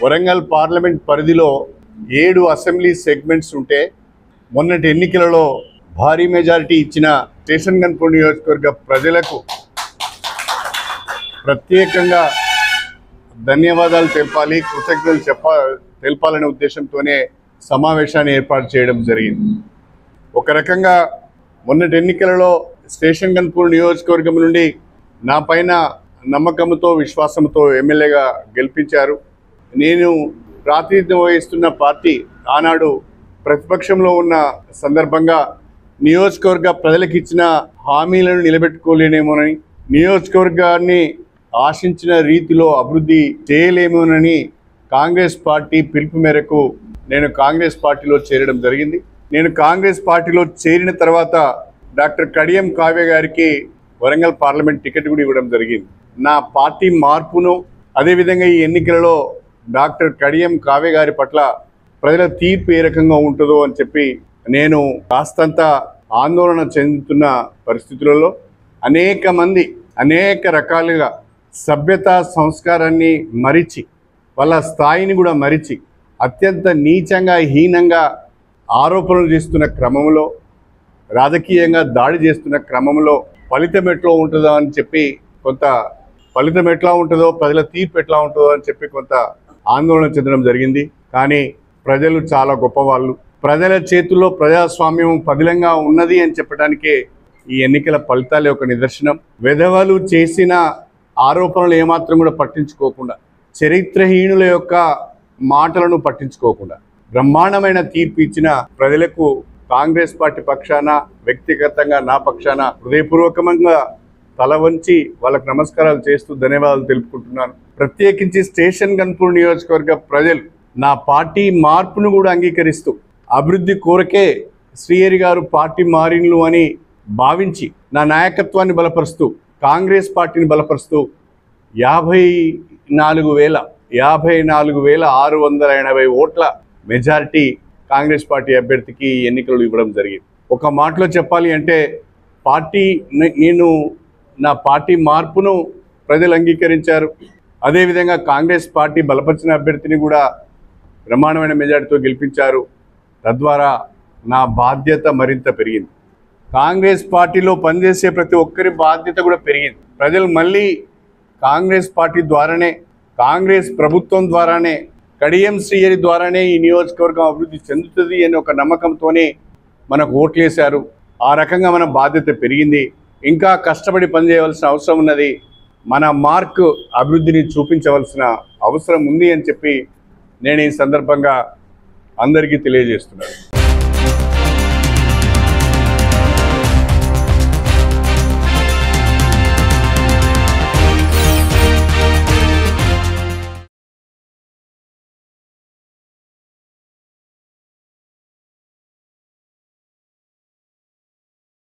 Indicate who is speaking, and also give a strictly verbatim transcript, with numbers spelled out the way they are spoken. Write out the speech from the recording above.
Speaker 1: Warangal parliament పరిధిలో ఏడు assembly segments ఉంటే మొన్నటి ఎన్నికలలో భారీ మెజారిటీ ఇచ్చిన స్టేషన్ గన్పూర్ నియోజకవర్గ ప్రజలకు ప్రత్యేకంగా ధన్యవాదాలు తెలపాలి, కృతజ్ఞతలు చెప్ప తెలపాలనే ఉద్దేశంతోనే సమావేశాన్ని ఏర్పాటు చేయడం జరిగింది. ఒక రకంగా మొన్నటి ఎన్నికలలో స్టేషన్ గన్పూర్ నియోజకవర్గం నుండి నా పైన నమ్మకంతో విశ్వాసంతో ఎమ్మెల్యేగా గెలిపించారు. నేను ప్రాతినిధ్యం వహిస్తున్న పార్టీ ఆనాడు ప్రతిపక్షంలో ఉన్న సందర్భంగా నియోజకవర్గ ప్రజలకు ఇచ్చిన హామీలను నిలబెట్టుకోలేనేమోనని, నియోజకవర్గాన్ని ఆశించిన రీతిలో అభివృద్ధి చేయలేమోనని కాంగ్రెస్ పార్టీ పిలుపు మేరకు నేను కాంగ్రెస్ పార్టీలో చేరడం జరిగింది. నేను కాంగ్రెస్ పార్టీలో చేరిన తర్వాత డాక్టర్ కడియం కావ్య గారికి వరంగల్ పార్లమెంట్ టికెట్ కూడా ఇవ్వడం జరిగింది. నా పార్టీ మార్పును, అదేవిధంగా ఈ ఎన్నికలలో డాక్టర్ కడియం కావ్య గారి పట్ల ప్రజల తీర్పు ఏ రకంగా ఉంటుందో అని చెప్పి నేను కాస్తంత ఆందోళన చెందుతున్న పరిస్థితులలో అనేక మంది అనేక రకాలుగా సభ్యత సంస్కారాన్ని మరిచి, వాళ్ళ స్థాయిని కూడా మరిచి అత్యంత నీచంగా హీనంగా ఆరోపణలు చేస్తున్న క్రమంలో, రాజకీయంగా దాడి చేస్తున్న క్రమంలో ఫలితం ఎట్లా ఉంటుందో అని చెప్పి కొంత ఫలితం ఎట్లా ఉంటుందో ప్రజల తీర్పు ఎట్లా ఉంటుందో అని చెప్పి కొంత ఆందోళన చెందడం జరిగింది. కానీ ప్రజలు చాలా గొప్పవాళ్ళు. ప్రజల చేతుల్లో ప్రజాస్వామ్యం పదిలంగా ఉన్నది అని చెప్పడానికే ఈ ఎన్నికల ఫలితాలే ఒక నిదర్శనం. విధవలు చేసిన ఆరోపణలు ఏమాత్రం కూడా పట్టించుకోకుండా, చరిత్రహీనుల యొక్క మాటలను పట్టించుకోకుండా బ్రహ్మాండమైన తీర్పు ఇచ్చిన ప్రజలకు కాంగ్రెస్ పార్టీ పక్షాన, వ్యక్తిగతంగా నా పక్షాన హృదయపూర్వకంగా తల వంచి వాళ్ళకు నమస్కారాలు చేస్తూ ధన్యవాదాలు తెలుపుకుంటున్నాను. ప్రత్యేకించి స్టేషన్ గన్పూర్ నియోజకవర్గ ప్రజలు నా పార్టీ మార్పును కూడా అంగీకరిస్తూ, అభివృద్ధి కోరకే శ్రీహరి గారు పార్టీ మారిన్లు అని భావించి నా నాయకత్వాన్ని బలపరుస్తూ, కాంగ్రెస్ పార్టీని బలపరుస్తూ యాభై నాలుగు వేల యాభై నాలుగు వేల ఆరు వందల ఎనభై ఓట్ల మెజారిటీ కాంగ్రెస్ పార్టీ అభ్యర్థికి ఎన్నికలు ఇవ్వడం జరిగింది. ఒక మాటలో చెప్పాలి అంటే పార్టీ నేను నా పార్టీ మార్పును ప్రజలు అంగీకరించారు. అదేవిధంగా కాంగ్రెస్ పార్టీ బలపరిచిన అభ్యర్థిని కూడా బ్రహ్మాండమైన మెజారిటీతో గెలిపించారు. తద్వారా నా బాధ్యత మరింత పెరిగింది. కాంగ్రెస్ పార్టీలో పనిచేసే ప్రతి ఒక్కరి బాధ్యత కూడా పెరిగింది. ప్రజలు మళ్ళీ కాంగ్రెస్ పార్టీ ద్వారానే, కాంగ్రెస్ ప్రభుత్వం ద్వారానే, కడియం శ్రీహరి ద్వారానే ఈ నియోజకవర్గం అభివృద్ధి చెందుతుంది అని ఒక నమ్మకంతోనే మనకు ఓట్లేశారు. ఆ రకంగా మన బాధ్యత పెరిగింది. ఇంకా కష్టపడి పనిచేయవలసిన అవసరం ఉన్నది. మన మార్క్ అభివృద్ధిని చూపించవలసిన అవసరం ఉంది అని చెప్పి నేను ఈ సందర్భంగా అందరికీ తెలియజేస్తున్నాను.